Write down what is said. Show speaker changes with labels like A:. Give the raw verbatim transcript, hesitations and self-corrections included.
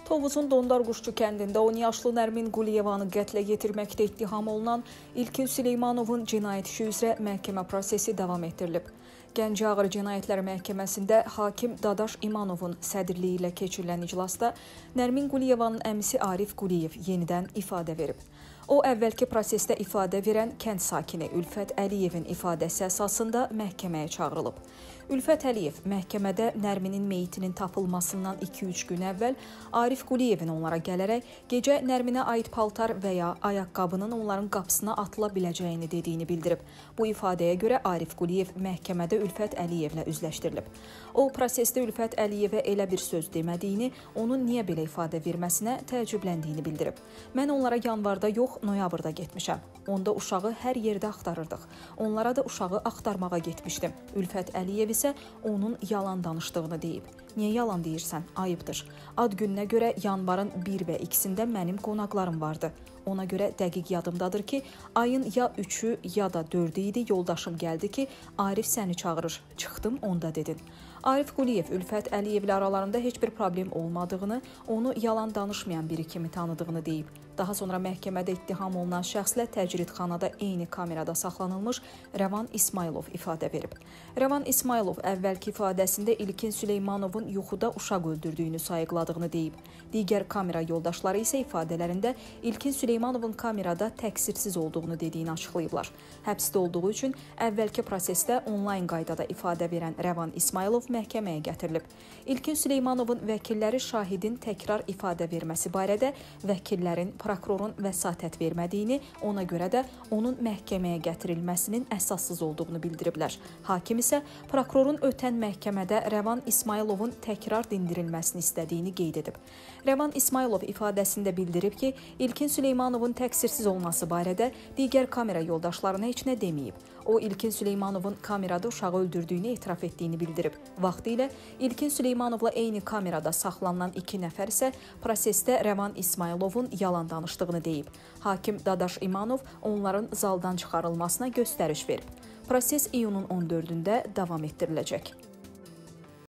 A: Tovuzun Dondarquşçu kəndində on yaşlı Nərmin Quliyevanı qətlə yetirməkdə ittiham olunan İlkin Süleymanovun cinayət işi üzrə məhkəmə prosesi davam etdirilib. Gəncə Ağır Cinayətlər Məhkəməsində hakim Dadaş İmanovun sədrliyi ilə keçirilən iclasda Nərmin Quliyevanın əmisi Arif Quliyev yenidən ifadə verib. O, əvvəlki prosesdə ifadə verən kənd sakini Ülfət Əliyevin ifadəsi əsasında məhkəməyə çağırılıb. Ülfət Əliyev məhkəmədə Nərminin meyitinin tapılmasından iki üç gün əvvəl Arif Quliyevin onlara gələrək gecə Nərminə aid paltar və ya ayaqqabının onların qapısına atıla biləcəyini dediyini bildirib. Bu ifadəyə görə Arif Quliyev məhkəmədə Ülfət Əliyevlə üzləşdirilib. O, prosesdə Ülfət Əliyevə elə bir söz demədiyini, onun niyə belə ifadə verməsinə təəccübləndiyini bildirib. Mən onlara yanvarda yox, noyabrda getmişəm. Onda uşağı hər yerdə axtarırdıq. Onlara da uşağı axtarmağa getmişdim. Ülfət Əliyev isə onun yalan danışdığını deyib. Niyə yalan deyirsən? Ayıbdır. Ad gününə görə yanvarın bir və ikisində mənim qonaqlarım vardı. Ona görə dəqiq yadımdadır ki, ayın ya üçü ya da dördü idi, yoldaşım gəldi ki, Arif səni çağırır. Çıxdım, onda dedin. Arif Quliyev Ülfət Əliyevlə aralarında heç bir problem olmadığını, onu yalan danışmayan biri kimi tanıdığını deyib. Daha sonra məhkəmədə ittiham olunan şəxslə təcridxanada eyni kamerada saxlanılmış Rəvan İsmailov ifadə verib. Rəvan İsmailov əvvəlki ifadəsində İlkin Süleymanovun yuxuda uşaq öldürdüyünü sayıqladığını deyib. Digər kamera yoldaşları isə ifadələrində İlkin Süleymanovun kamerada təqsirsiz olduğunu dediyini açıqlayıblar. Həbsdə olduğu üçün əvvəlki prosesdə onlayn qaydada ifadə verən Rəvan İsmailov məhkəməyə gətirilib. İlkin Süleymanovun vəkilləri şahidin təkrar ifadə verməsi barədə vəkillərin prokurorun vəsatət vermədiyini, ona görə də onun məhkəməyə gətirilməsinin əsassız olduğunu bildiriblər. Hakim isə prokurorun ötən məhkəmədə Rəvan İsmailovun təkrar dindirilməsini istədiyini qeyd edib. Rəvan İsmailov ifadəsində bildirib ki, İlkin Süleymanovun təqsirsiz olması barədə digər kamera yoldaşlarına heç nə deməyib. O, İlkin Süleymanovun kamerada uşağı öldürdüyünü etiraf etdiyini bildirib. Vaxtilə İlkin Süleymanovla eyni kamerada saxlanılan iki nəfər isə prosesdə Rəvan İsmailovun yalan danışdığını deyib. Hakim Dadaş İmanov onların zaldan çıxarılmasına göstəriş verib. Proses iyunun on dördündə davam etdiriləcək.